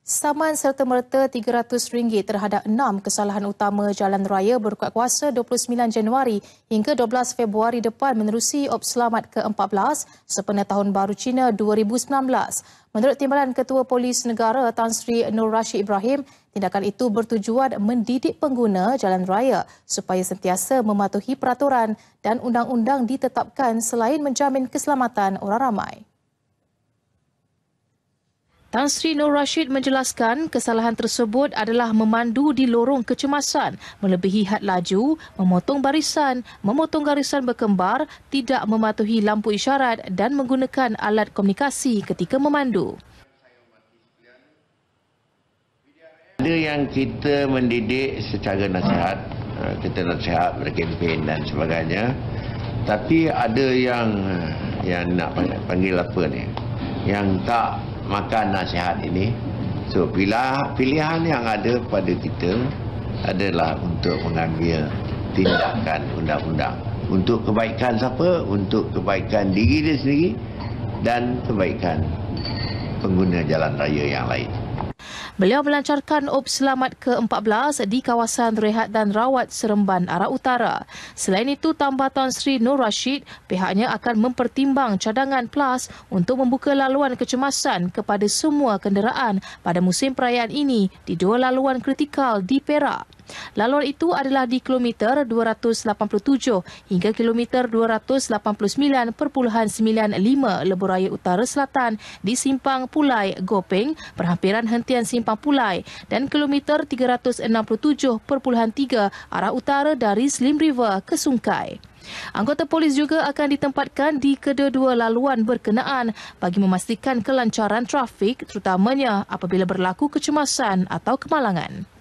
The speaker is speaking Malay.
Saman serta-merta RM300 terhadap 6 kesalahan utama jalan raya berkuat kuasa 29 Januari hingga 12 Februari depan menerusi Op Selamat ke-14 sempena Tahun Baru Cina 2019. Menurut Timbalan Ketua Polis Negara Tan Sri Nur Rashid Ibrahim, tindakan itu bertujuan mendidik pengguna jalan raya supaya sentiasa mematuhi peraturan dan undang-undang ditetapkan selain menjamin keselamatan orang ramai. Tan Sri Nur Rashid menjelaskan kesalahan tersebut adalah memandu di lorong kecemasan, melebihi had laju, memotong garisan berkembar, tidak mematuhi lampu isyarat dan menggunakan alat komunikasi ketika memandu. Ada yang kita mendidik secara nasihat, kita nasihat berkempen dan sebagainya. Tapi ada yang nak panggil apa ni, yang tak makan nasihat ini. So pilihan yang ada pada kita adalah untuk mengambil tindakan undang-undang untuk kebaikan siapa, untuk kebaikan diri dia sendiri dan kebaikan pengguna jalan raya yang lain. Beliau melancarkan Op Selamat ke-14 di kawasan Rehat dan Rawat Seremban Arah Utara. Selain itu, tambah Tan Sri Nur Rashid, pihaknya akan mempertimbang cadangan PLAS untuk membuka laluan kecemasan kepada semua kenderaan pada musim perayaan ini di 2 laluan kritikal di Perak. Laluan itu adalah di kilometer 287 hingga kilometer 289.95 Lebuhraya Utara Selatan di Simpang Pulai, Gopeng, perhampiran hentian Simpang Pulai, dan kilometer 367.3 arah utara dari Slim River ke Sungai. Anggota polis juga akan ditempatkan di kedua-dua laluan berkenaan bagi memastikan kelancaran trafik, terutamanya apabila berlaku kecemasan atau kemalangan.